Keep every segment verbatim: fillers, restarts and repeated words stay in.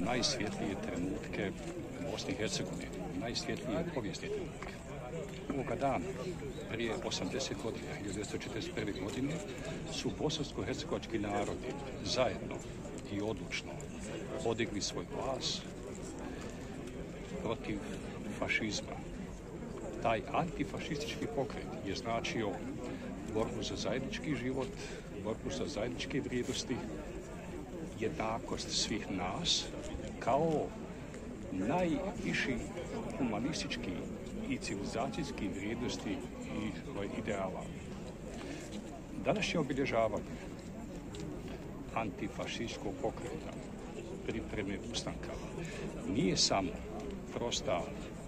najsvjetlije trenutke Bosne i Hercegovine, najsvjetlije povijesne trenutke. Ovoga dana, prije osamdeset godina, hiljadu devetsto četrdeset prve. godine, su bosansko-hercegovački narodi zajedno i odlučno podigli svoj glas protiv fašizma. Taj antifašistički pokret je značio borbu za zajednički život, borbu za zajedničke vrijednosti, jednakost svih nas kao najviši humanistički i civilizacijski vrijednosti i ideala. Današnje obilježavanje antifašističkog pokreta, pripreme ustanka, nije samo prosta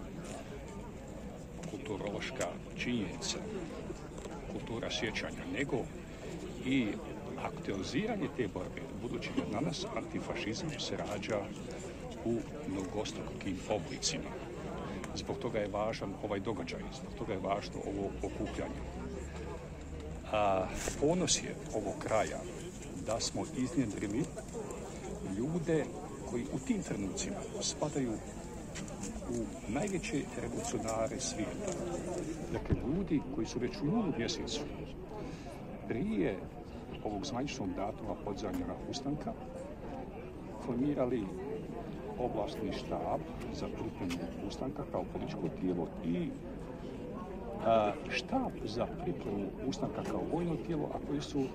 kulturološka činjenica, kultura sjećanja, nego i aktualiziranje te borbe, budući da danas antifašizam se rađa u mnogostrukim oblicima. Zbog toga je važan ovaj događaj, zbog toga je važno ovo okupljanje. A ponos je ovog kraja da smo iznjedrili ljude koji u tim trenucima spadaju u najveće revolucionare svijeta. Dakle, ljudi koji su već u julu mjesecu prije ovog zvaničnog datuma podzemnog ustanka formirali oblastni štab za pripremu ustanka kao političko tijelo i a, štab za pripremu ustanka kao vojno tijelo, a koji su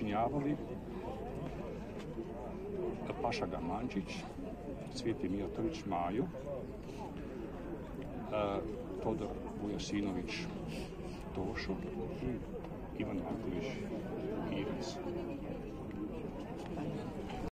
sačinjavali Paša Gamančić, Cvijete Mijatović Majo, a, Todor Vujasinović Tošo i Ivan Marković Ivic.